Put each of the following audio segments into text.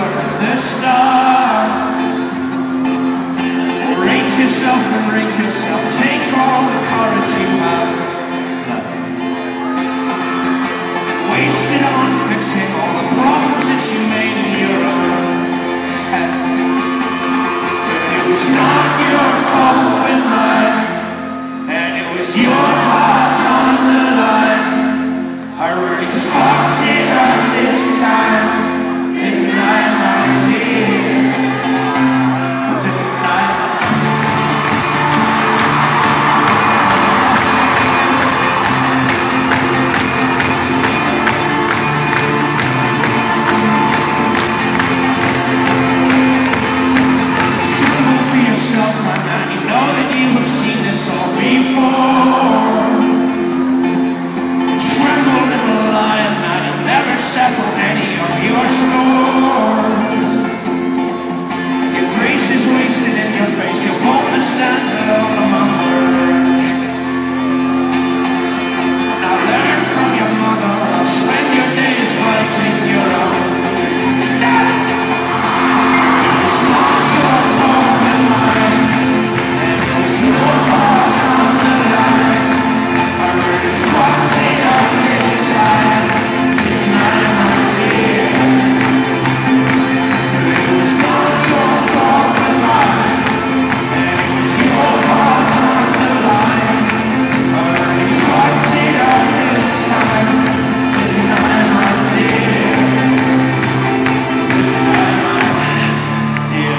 the stars. Rate yourself and rate yourself. Take all the courage you have. Waste it on fixing all the problems that you made in your own head. It was not your fault but mine, and it was your heart on the line. I really fucked it up this time, didn't I, my dear? Didn't I? Tremble for yourself, my man. You know that you have seen this all before. Tremble, little lion, that you'll never settle any of your scores. Your grace is wasted in your face, your boldness stands alone among words. Now learn from your mother, or spend your days biting your own. It was not your fault but mine, and it was your heart on the line. I really fucked it up this time, didn't I, my dear? It was not your fault but mine, and it was your heart on the line. I really fucked it up this time, didn't I, my dear? Didn't I, my dear?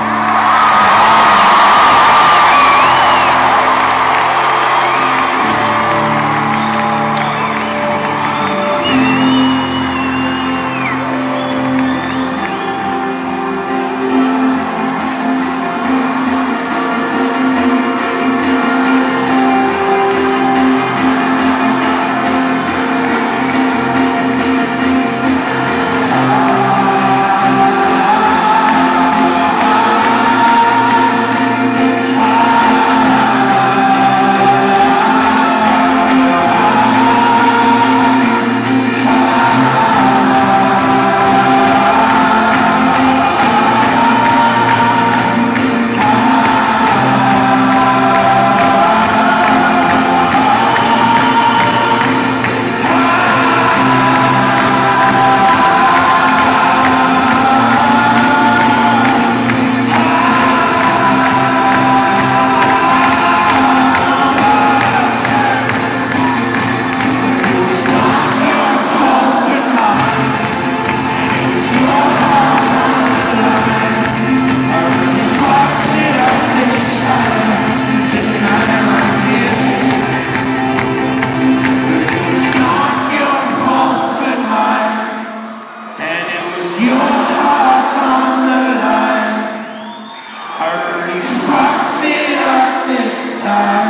Your heart on the line. I really fucked it up this time.